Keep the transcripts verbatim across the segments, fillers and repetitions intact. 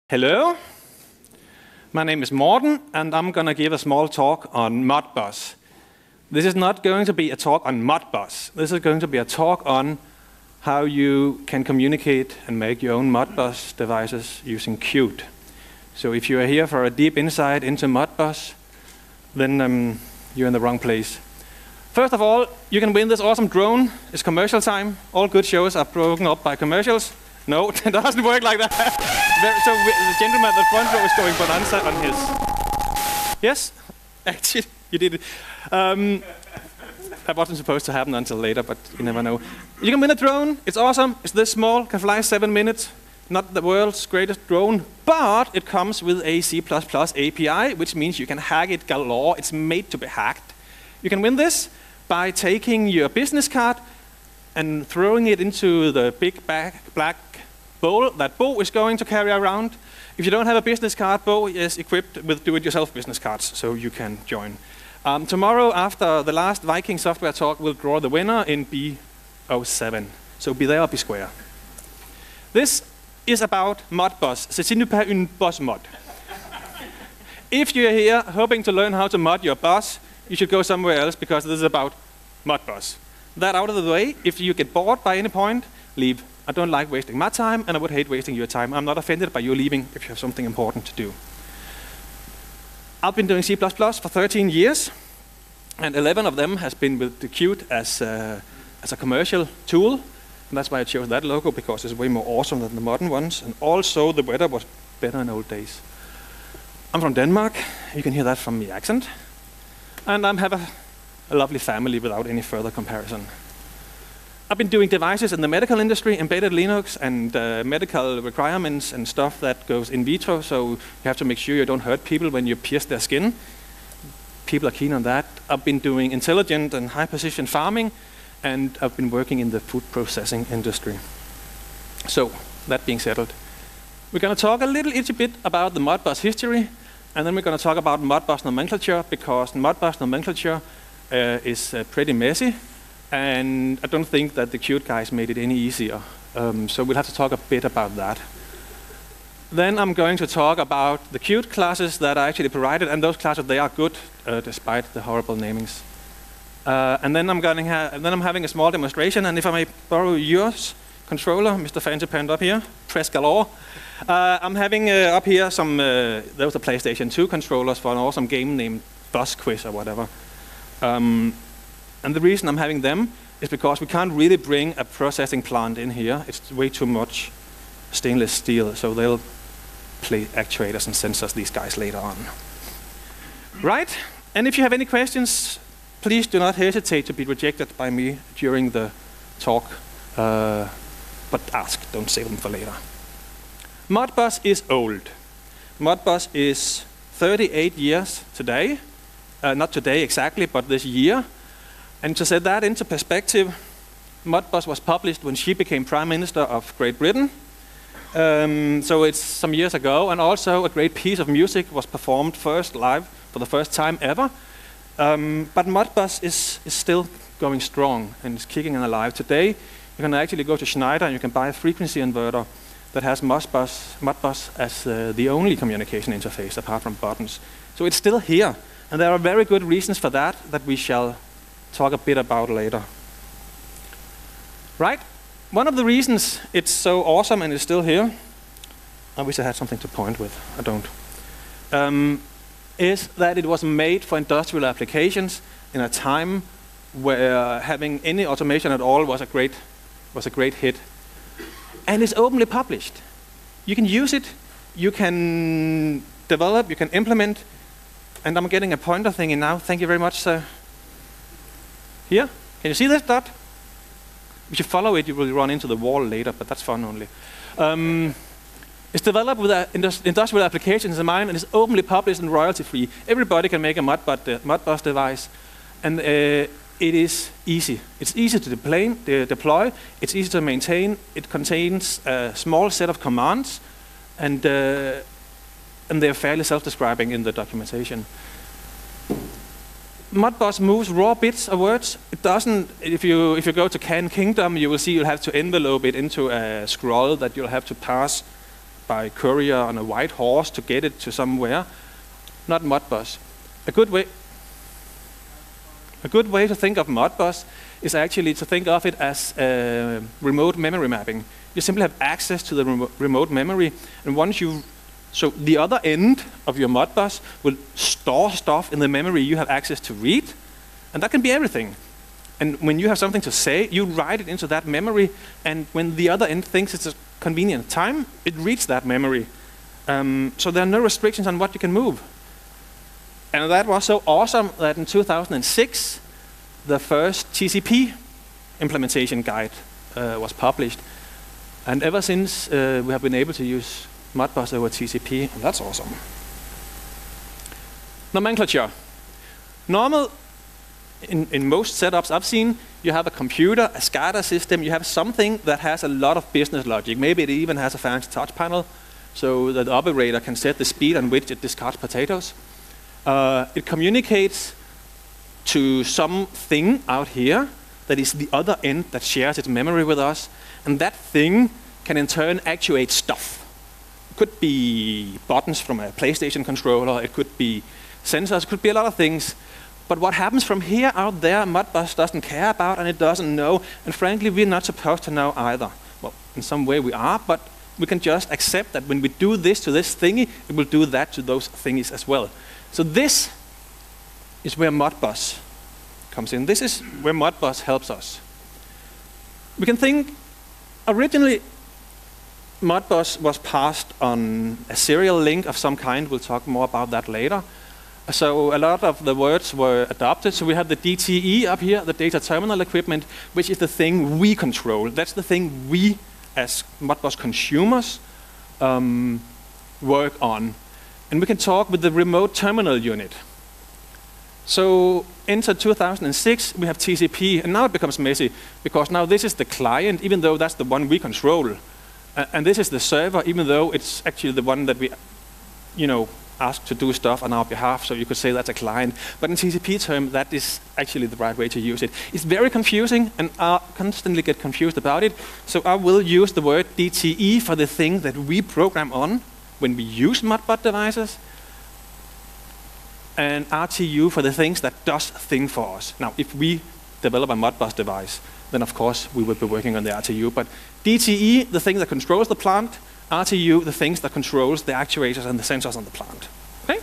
Hello, my name is Morten, and I'm going to give a small talk on Modbus. This is not going to be a talk on Modbus. This is going to be a talk on how you can communicate and make your own Modbus devices using Qt. So if you are here for a deep insight into Modbus, then um, you're in the wrong place. First of all, you can win this awesome drone. It's commercial time. All good shows are broken up by commercials. No, it doesn't work like that. So the gentleman at the front row is going bonanza on his. Yes, actually, you did it. Um, that wasn't supposed to happen until later, but you never know. You can win a drone. It's awesome. It's this small, can fly seven minutes. Not the world's greatest drone, but it comes with a C plus plus A P I, which means you can hack it galore. It's made to be hacked. You can win this by taking your business card and throwing it into the big black bowl that Bo is going to carry around. If you don't have a business card, Bo is equipped with do-it-yourself business cards, so you can join. Um, tomorrow, after the last Viking software talk, we'll draw the winner in B zero seven. So be there or be square. This is about Modbus. C'est une pas une bus mod. If you're here hoping to learn how to mod your bus, you should go somewhere else because this is about Modbus. That out of the way, if you get bored by any point, leave. I don't like wasting my time, and I would hate wasting your time. I'm not offended by you leaving if you have something important to do. I've been doing C plus plus for thirteen years, and eleven of them has been with the Qt as, uh, as a commercial tool. And that's why I chose that logo, because it's way more awesome than the modern ones. And also, the weather was better in old days. I'm from Denmark. You can hear that from the accent. And I have a, a lovely family without any further comparison. I've been doing devices in the medical industry, embedded Linux, and uh, medical requirements and stuff that goes in vitro, so you have to make sure you don't hurt people when you pierce their skin. People are keen on that. I've been doing intelligent and high-precision farming, and I've been working in the food processing industry. So, that being settled, we're going to talk a little itty bit about the Modbus history, and then we're going to talk about Modbus nomenclature, because Modbus nomenclature uh, is uh, pretty messy. And I don't think that the Qt guys made it any easier. Um, so we'll have to talk a bit about that. Then I'm going to talk about the Qt classes that are actually provided, and those classes, they are good, uh, despite the horrible namings. Uh, and then I'm, going ha and then I'm having a small demonstration, and if I may borrow yours, controller, Mister Fancy Pant up here, press galore. Uh, I'm having uh, up here some, uh, those are PlayStation two controllers for an awesome game named Bus Quiz or whatever. Um, And the reason I'm having them is because we can't really bring a processing plant in here. It's way too much stainless steel, so they'll play actuators and sensors, these guys, later on. Right? And if you have any questions, please do not hesitate to be rejected by me during the talk. Uh, but ask, don't save them for later. Modbus is old. Modbus is thirty-eight years today. Uh, not today exactly, but this year. And to set that into perspective, Modbus was published when she became Prime Minister of Great Britain. Um, so it's some years ago, and also a great piece of music was performed first live for the first time ever. Um, but Modbus is, is still going strong and is kicking and alive. Today, you can actually go to Schneider and you can buy a frequency inverter that has Modbus, Modbus as uh, the only communication interface apart from buttons. So it's still here, and there are very good reasons for that that we shall talk a bit about later. Right? One of the reasons it's so awesome and is still here, I wish I had something to point with, I don't, um, is that it was made for industrial applications in a time where having any automation at all was a great, was a great hit. And it's openly published. You can use it, you can develop, you can implement, and I'm getting a pointer thingy now. Thank you very much, sir. Here, can you see this dot? If you follow it, you will run into the wall later, but that's fun only. Um, it's developed with uh, industrial applications in mind, and it's openly published and royalty-free. Everybody can make a Modbus, de Modbus device, and uh, it is easy. It's easy to de de deploy, it's easy to maintain, it contains a small set of commands, and, uh, and they're fairly self-describing in the documentation. Modbus moves raw bits of words. It doesn't, if you, if you go to Can Kingdom, you will see you'll have to envelope it into a scroll that you'll have to pass by courier on a white horse to get it to somewhere. Not Modbus. A good way, a good way to think of Modbus is actually to think of it as uh, remote memory mapping. You simply have access to the remo remote memory, and once you, so the other end of your Modbus will store stuff in the memory you have access to read, and that can be everything. And when you have something to say, you write it into that memory, and when the other end thinks it's a convenient time, it reads that memory. Um, so there are no restrictions on what you can move. And that was so awesome that in two thousand six, the first T C P implementation guide uh, was published. And ever since, uh, we have been able to use Modbus over T C P, and that's awesome. Nomenclature. Normal, in, in most setups I've seen, you have a computer, a SCADA system, you have something that has a lot of business logic. Maybe it even has a fancy touch panel, so that the operator can set the speed on which it discards potatoes. Uh, it communicates to something out here that is the other end that shares its memory with us, and that thing can in turn actuate stuff. It could be buttons from a PlayStation controller, it could be sensors, it could be a lot of things. But what happens from here out there, Modbus doesn't care about, and it doesn't know, and frankly, we're not supposed to know either. Well, in some way we are, but we can just accept that when we do this to this thingy, it will do that to those thingies as well. So this is where Modbus comes in. This is where Modbus helps us. We can think, originally, Modbus was passed on a serial link of some kind. We'll talk more about that later. So a lot of the words were adopted. So we have the D T E up here, the data terminal equipment, which is the thing we control. That's the thing we, as Modbus consumers, um, work on. And we can talk with the remote terminal unit. So enter two thousand six, we have T C P, and now it becomes messy, because now this is the client, even though that's the one we control. Uh, and this is the server, even though it's actually the one that we, you know, ask to do stuff on our behalf, so you could say that's a client. But in T C P term, that is actually the right way to use it. It's very confusing, and I constantly get confused about it. So I will use the word D T E for the thing that we program on when we use Modbus devices, and R T U for the things that does thing for us. Now, if we develop a Modbus device, then of course we will be working on the R T U. But D T E, the thing that controls the plant, R T U, the things that controls the actuators and the sensors on the plant. Okay?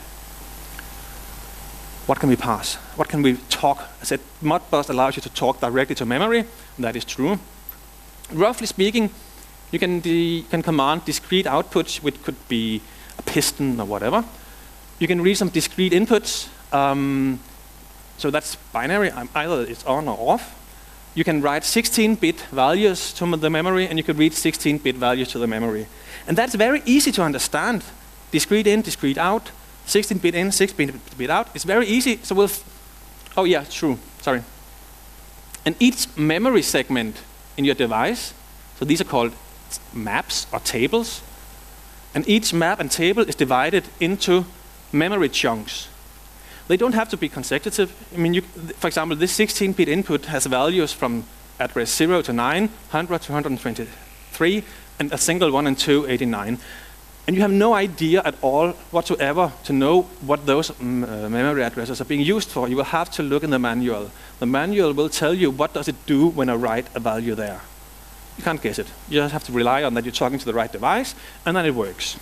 What can we pass? What can we talk? I said Modbus allows you to talk directly to memory, and that is true. Roughly speaking, you can, can command discrete outputs, which could be a piston or whatever. You can read some discrete inputs. Um, so that's binary, either it's on or off. You can write sixteen bit values to the memory, and you can read sixteen bit values to the memory. And that's very easy to understand. Discrete in, discrete out, sixteen bit in, sixteen bit out. It's very easy. So we'll, oh yeah, true, sorry. And each memory segment in your device, so these are called maps or tables, and each map and table is divided into memory chunks. They don't have to be consecutive. I mean, you, for example, this sixteen bit input has values from address zero to nine, one hundred to one hundred twenty-three, and a single one and two, eighty-nine. And you have no idea at all whatsoever to know what those um, uh, memory addresses are being used for. You will have to look in the manual. The manual will tell you what does it do when I write a value there. You can't guess it. You just have to rely on that you're talking to the right device, and then it works.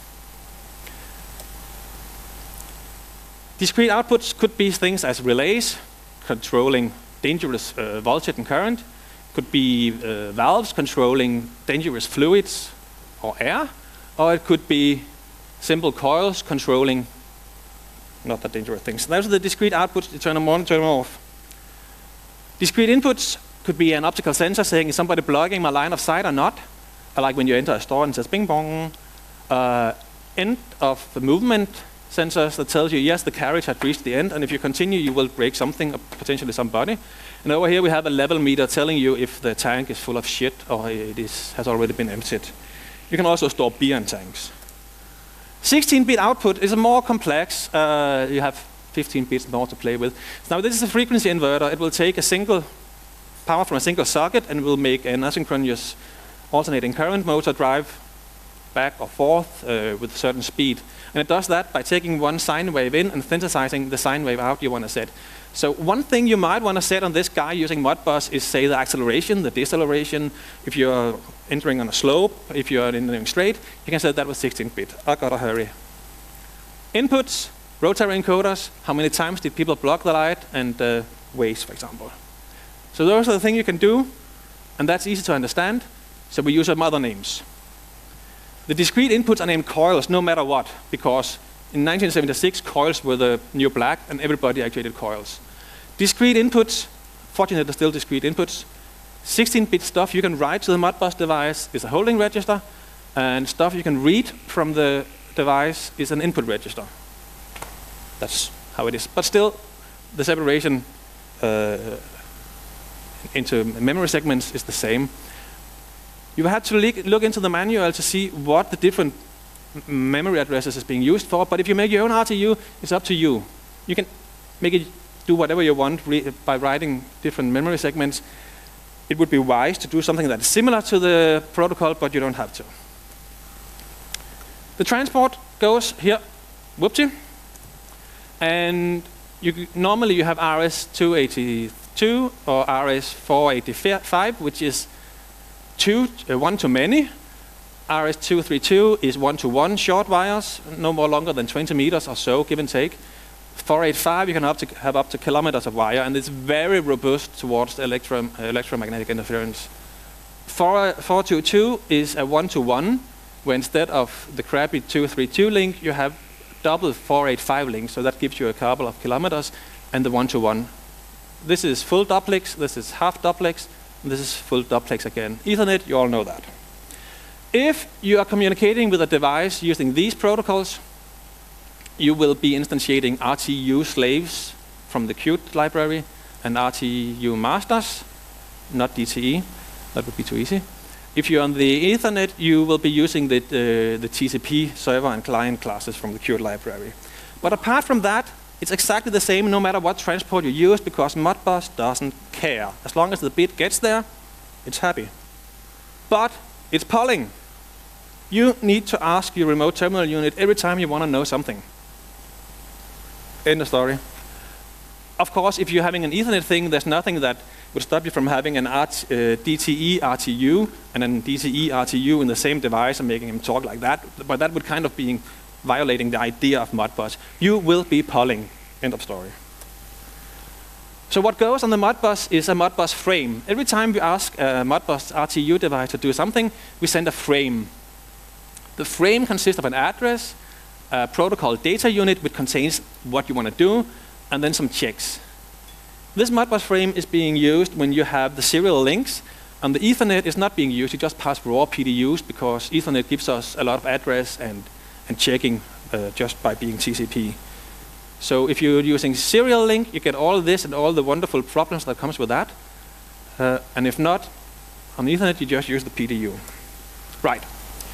Discrete outputs could be things as relays, controlling dangerous uh, voltage and current. Could be uh, valves controlling dangerous fluids or air. Or it could be simple coils controlling not that dangerous things. Those are the discrete outputs. You turn them on, turn them off. Discrete inputs could be an optical sensor saying, is somebody blocking my line of sight or not? Like when you enter a store and it says bing bong. Uh, end of the movement sensors that tells you, yes, the carriage had reached the end, and if you continue, you will break something, potentially somebody. And over here we have a level meter telling you if the tank is full of shit or it is, has already been emptied. You can also store beer in tanks. sixteen bit output is more complex. Uh, you have fifteen bits more to play with. Now this is a frequency inverter. It will take a single power from a single socket and will make an asynchronous alternating current motor drive back or forth uh, with a certain speed. And it does that by taking one sine wave in and synthesizing the sine wave out you want to set. So one thing you might want to set on this guy using Modbus is, say, the acceleration, the deceleration. If you're entering on a slope, if you're entering straight, you can set that with sixteen bit. I gotta hurry. Inputs, rotary encoders, how many times did people block the light, and uh, waves, for example. So those are the things you can do, and that's easy to understand. So we use some other names. The discrete inputs are named coils no matter what, because in nineteen seventy-six, coils were the new black, and everybody actuated coils. Discrete inputs, fortunately, they're still discrete inputs. sixteen bit stuff you can write to the Modbus device is a holding register, and stuff you can read from the device is an input register. That's how it is. But still, the separation uh, into memory segments is the same. You had to look into the manual to see what the different memory addresses is being used for, but if you make your own R T U, it's up to you. You can make it do whatever you want by writing different memory segments. It would be wise to do something that is similar to the protocol, but you don't have to. The transport goes here, whoopsie, and you, normally you have R S two eighty-two or R S four eighty-five, which is two, uh, one to many. R S two thirty-two is one-to-one short wires, no more longer than twenty meters or so, give and take. four eighty-five, you can have, to have up to kilometers of wire, and it's very robust towards the electro electromagnetic interference. four twenty-two is a one-to-one, where instead of the crappy two thirty-two link, you have double four eighty-five link, so that gives you a couple of kilometers, and the one-to-one. This is full duplex, this is half duplex, and this is full duplex again. Ethernet, you all know that. If you are communicating with a device using these protocols, you will be instantiating R T U slaves from the Qt library and R T U masters, not D T E. That would be too easy. If you're on the Ethernet, you will be using the, uh, the T C P server and client classes from the Qt library. But apart from that, it's exactly the same no matter what transport you use, because Modbus doesn't care. As long as the bit gets there, it's happy. But it's polling. You need to ask your remote terminal unit every time you want to know something. End of story. Of course, if you're having an Ethernet thing, there's nothing that would stop you from having an uh, D T E R T U and an D T E R T U in the same device and making them talk like that. But that would kind of be violating the idea of Modbus. You will be polling. End of story. So what goes on the Modbus is a Modbus frame. Every time we ask a Modbus R T U device to do something, we send a frame. The frame consists of an address, a protocol data unit which contains what you want to do, and then some checks. This Modbus frame is being used when you have the serial links, and the Ethernet is not being used. You just pass raw P D Us because Ethernet gives us a lot of address and, and checking uh, just by being T C P. So if you're using serial link, you get all of this and all the wonderful problems that comes with that. Uh, and if not, on Ethernet, you just use the P D U. Right.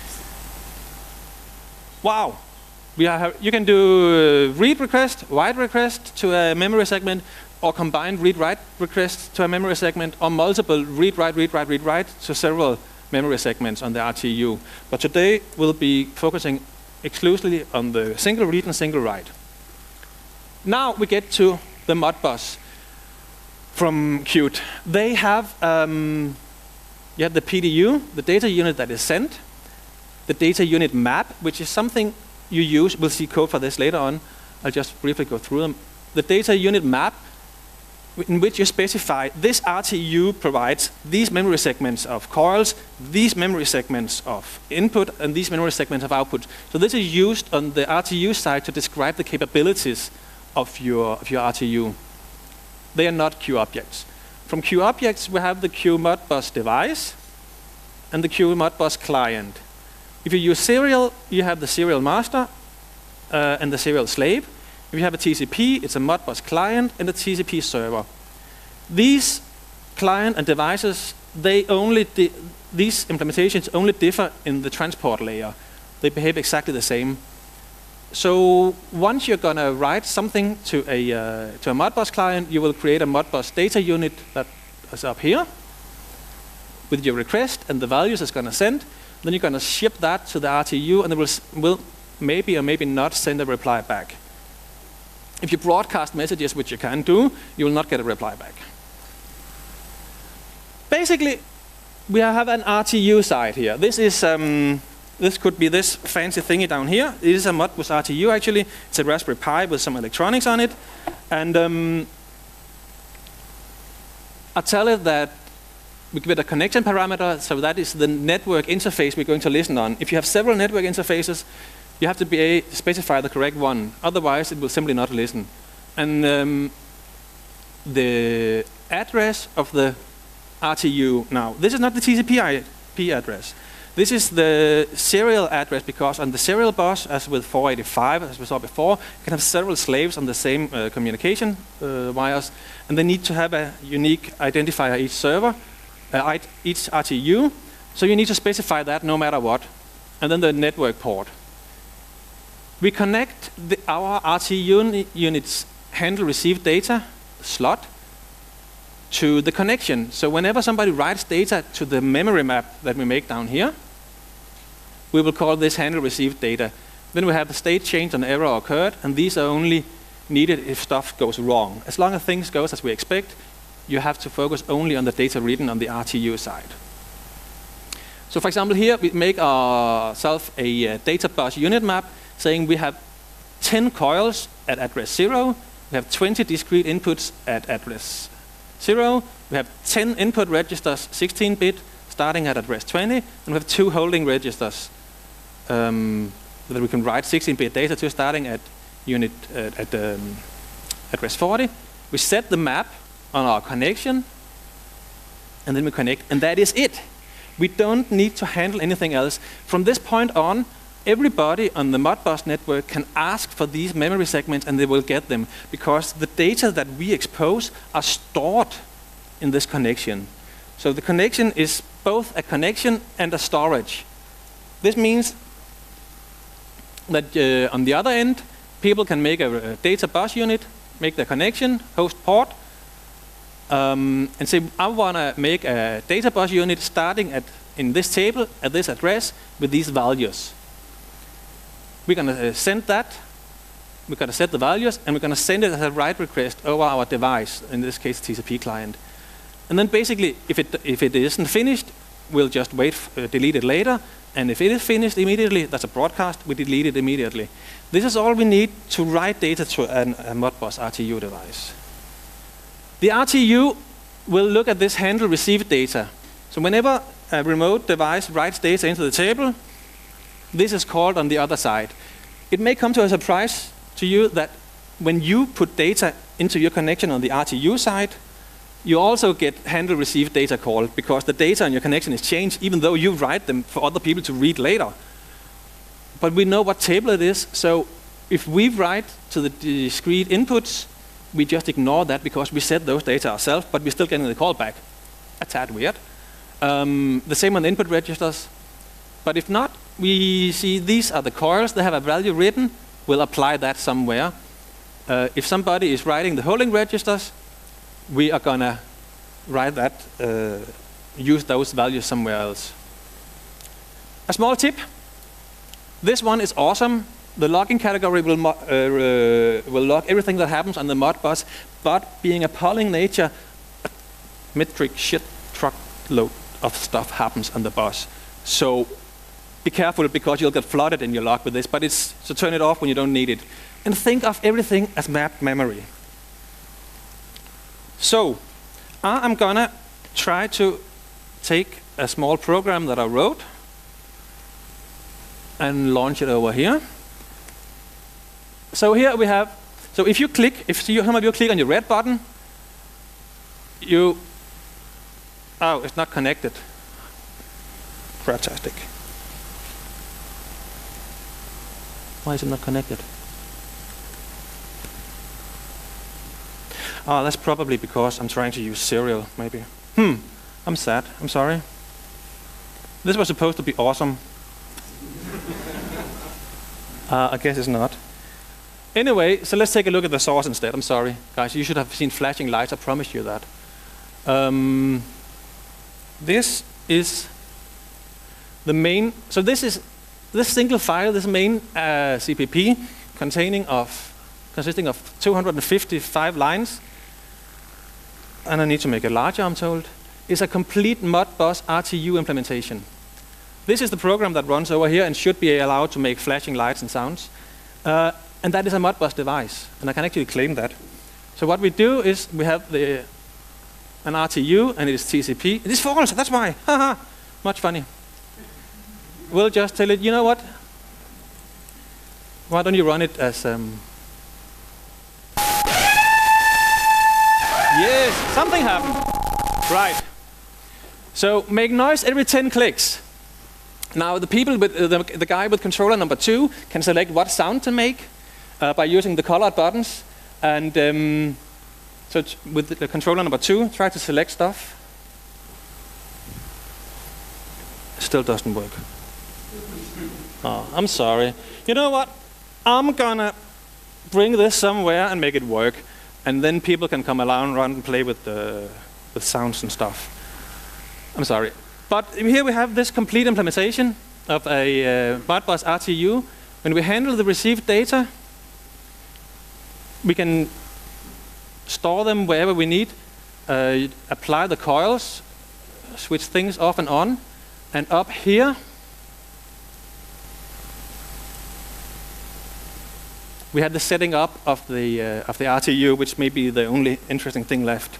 Wow. We have, you can do uh, read request, write request to a memory segment, or combined read-write requests to a memory segment, or multiple read-write, read-write, read-write to several memory segments on the R T U. But today we'll be focusing exclusively on the single read and single write. Now we get to the Modbus from Qt. They have um, you have the P D U, the data unit that is sent, the data unit map, which is something you use. We'll see code for this later on. I'll just briefly go through them. The data unit map, in which you specify this R T U provides these memory segments of coils, these memory segments of input, and these memory segments of output. So this is used on the R T U side to describe the capabilities of your, of your R T U. They are not Q objects. From Q objects, we have the Q Modbus device and the Q Modbus client. If you use serial, you have the serial master uh, and the serial slave. If you have a T C P, it's a Modbus client and a T C P server. These client and devices, they only di these implementations only differ in the transport layer. They behave exactly the same. So once you're going to write something to a, uh, to a Modbus client, you will create a Modbus data unit that is up here with your request and the values it's going to send. Then you're going to ship that to the R T U, and it will, will maybe or maybe not send a reply back. If you broadcast messages, which you can do, you will not get a reply back. Basically, we have an R T U side here. This is um, this could be this fancy thingy down here. It is a Modbus R T U actually. It's a Raspberry Pi with some electronics on it, and um, I tell it that we give it a connection parameter, so that is the network interface we're going to listen on. If you have several network interfaces, you have to be a specify the correct one. Otherwise, it will simply not listen. And um, the address of the R T U now, this is not the T C P I P address. This is the serial address, because on the serial bus, as with four eighty-five, as we saw before, you can have several slaves on the same uh, communication uh, wires, and they need to have a unique identifier each server, uh, each R T U. So you need to specify that no matter what. And then the network port. We connect the, our R T U units handle receive data slot to the connection. So whenever somebody writes data to the memory map that we make down here, we will call this handle received data. Then we have the state change and error occurred, and these are only needed if stuff goes wrong. As long as things go as we expect, you have to focus only on the data written on the R T U side. So for example, here we make ourselves a uh, data bus unit map saying we have ten coils at address zero, we have twenty discrete inputs at address zero, we have ten input registers, sixteen bit, starting at address twenty, and we have two holding registers um, that we can write sixteen bit data to, starting at unit uh, at um, address forty. We set the map on our connection, and then we connect, and that is it. We don't need to handle anything else. From this point on, everybody on the Modbus network can ask for these memory segments, and they will get them, because the data that we expose are stored in this connection. So the connection is both a connection and a storage. This means that uh, on the other end, people can make a, a data bus unit, make their connection, host port, um, and say, I want to make a data bus unit starting at in this table at this address with these values. We're going to uh, send that, we're going to set the values, and we're going to send it as a write request over our device, in this case T C P client. And then basically, if it, if it isn't finished, we'll just wait, uh, delete it later, and if it is finished immediately, that's a broadcast, we delete it immediately. This is all we need to write data to an, a Modbus R T U device. The R T U will look at this handle received data. So whenever a remote device writes data into the table, this is called on the other side. It may come to a surprise to you that when you put data into your connection on the R T U side, you also get handle received data called, because the data on your connection is changed, even though you write them for other people to read later. But we know what table it is, so if we write to the discrete inputs, we just ignore that because we set those data ourselves, but we're still getting the callback. A tad weird. Um, the same on the input registers. But if not, we see these are the coils, they have a value written, we'll apply that somewhere. Uh, if somebody is writing the holding registers, we are gonna write that, uh, use those values somewhere else. A small tip, this one is awesome. The logging category will, mo uh, uh, will log everything that happens on the Modbus, but being a polling nature, a metric shit truckload of stuff happens on the bus. So be careful, because you'll get flooded in your log with this, but it's, so turn it off when you don't need it. And think of everything as mapped memory. So I'm gonna try to take a small program that I wrote and launch it over here. So here we have, so if you click, if you, some of you click on your red button, you, oh, it's not connected. Fantastic. Why is it not connected? Oh, that's probably because I'm trying to use serial, maybe. Hmm, I'm sad, I'm sorry. This was supposed to be awesome. uh, I guess it's not. Anyway, so let's take a look at the source instead. I'm sorry, guys, you should have seen flashing lights, I promise you that. Um, this is the main, so this is this single file, this main uh, C P P containing of, consisting of two hundred fifty-five lines, and I need to make it larger, I'm told, is a complete Modbus R T U implementation. This is the program that runs over here and should be allowed to make flashing lights and sounds. Uh, and that is a Modbus device, and I can actually claim that. So what we do is we have the, an R T U, and it is T C P. It is false, that's why. Haha, much funny. We'll just tell it, you know what? Why don't you run it as... Um yes, something happened. Right. So make noise every ten clicks. Now the people with uh, the, the guy with controller number two can select what sound to make uh, by using the colored buttons. And um, so with the, the controller number two, try to select stuff. Still doesn't work. Oh, I'm sorry. You know what? I'm gonna bring this somewhere and make it work, and then people can come along, run and play with the with sounds and stuff. I'm sorry, but here we have this complete implementation of a uh, Modbus R T U. When we handle the received data, we can store them wherever we need, uh, apply the coils, switch things off and on, and up here we had the setting up of the uh, of the R T U, which may be the only interesting thing left.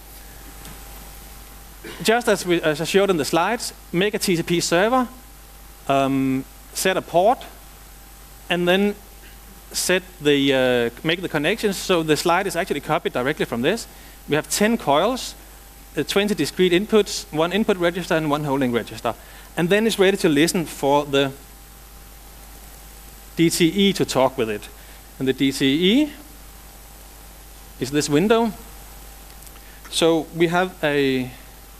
Just as, we, as I showed in the slides, make a T C P server, um, set a port, and then set the uh, make the connections. So the slide is actually copied directly from this. We have ten coils, uh, twenty discrete inputs, one input register and one holding register, and then it's ready to listen for the D T E to talk with it. And the D T E is this window. So we have a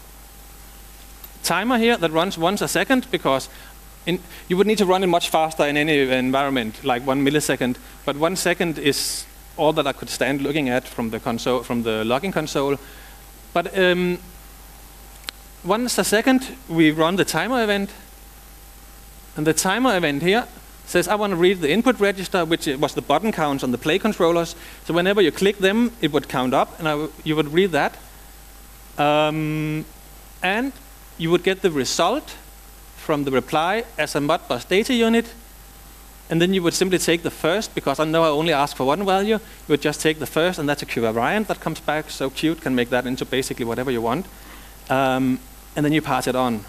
timer here that runs once a second, because in, you would need to run it much faster in any environment, like one millisecond. But one second is all that I could stand looking at from the console, from the logging console. But um, once a second, we run the timer event, and the timer event here says I want to read the input register, which was the button counts on the play controllers. So whenever you click them, it would count up, and I w you would read that. Um, and you would get the result from the reply as a Modbus data unit. And then you would simply take the first, because I know I only ask for one value. You would just take the first, and that's a Q variant that comes back. So Qt can make that into basically whatever you want. Um, and then you pass it on.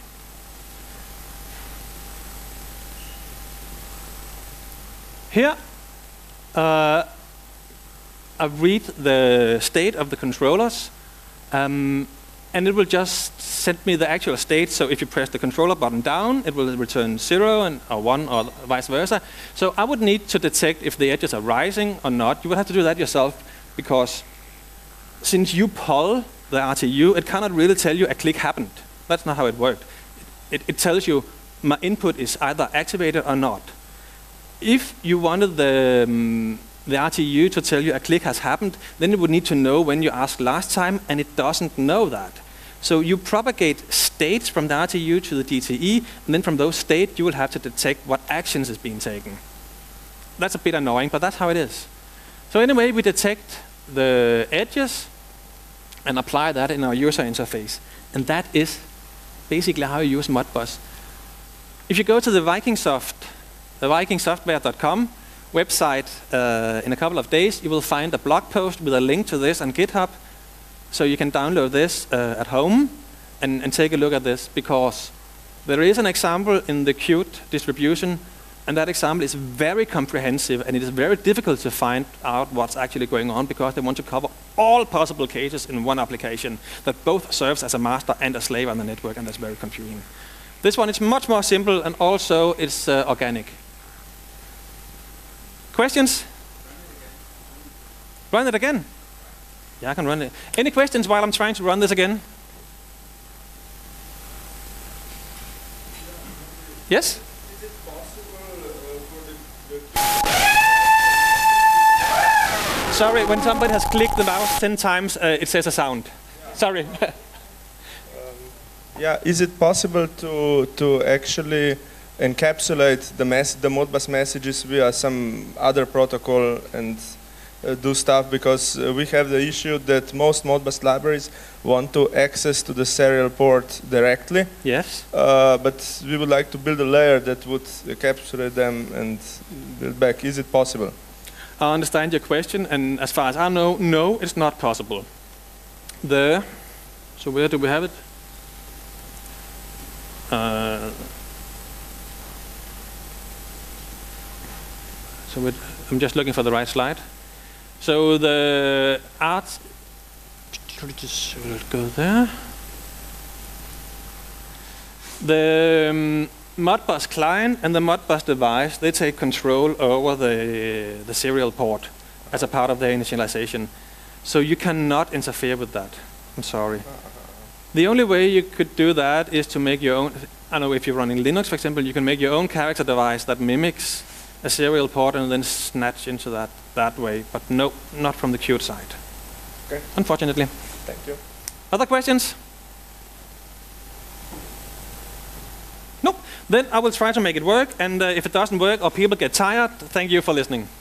Here, uh, I read the state of the controllers, um, and it will just send me the actual state. So if you press the controller button down, it will return zero and or one, or vice versa. So I would need to detect if the edges are rising or not. You would have to do that yourself, because since you pull the R T U, it cannot really tell you a click happened. That's not how it worked. It, it tells you my input is either activated or not. If you wanted the, um, the R T U to tell you a click has happened, then it would need to know when you asked last time, and it doesn't know that. So you propagate states from the R T U to the D T E, and then from those states you will have to detect what actions is being taken. That's a bit annoying, but that's how it is. So anyway, we detect the edges and apply that in our user interface. And that is basically how you use Modbus. If you go to the Viking soft, the viking software dot com website uh, in a couple of days, you will find a blog post with a link to this on GitHub. So you can download this uh, at home and, and take a look at this, because there is an example in the Qt distribution, and that example is very comprehensive, and it is very difficult to find out what's actually going on, because they want to cover all possible cases in one application that both serves as a master and a slave on the network, and that's very confusing. This one is much more simple, and also it's uh, organic. Questions? Run it again. Yeah, I can run it. Any questions while I'm trying to run this again? Yes? Is it possible uh, for the, the Sorry, when somebody has clicked the mouse ten times, uh, it says a sound. Yeah. Sorry. um, yeah, is it possible to to actually encapsulate the mess the Modbus messages via some other protocol and uh, do stuff, because uh, we have the issue that most Modbus libraries want to access to the serial port directly. Yes. Uh, but we would like to build a layer that would encapsulate them and build back. Is it possible? I understand your question, and as far as I know, no, it's not possible. The so where do we have it? Uh, so it, I'm just looking for the right slide. So the art, just go there. The um, Modbus client and the Modbus device, they take control over the the serial port as a part of their initialization. So you cannot interfere with that. I'm sorry. The only way you could do that is to make your own. I know if you're running Linux, for example, you can make your own character device that mimics a serial port and then snatch into that that way. But no, not from the Qt side. Okay. Unfortunately. Thank you. Other questions? No. Then I will try to make it work. And uh, if it doesn't work or people get tired, thank you for listening.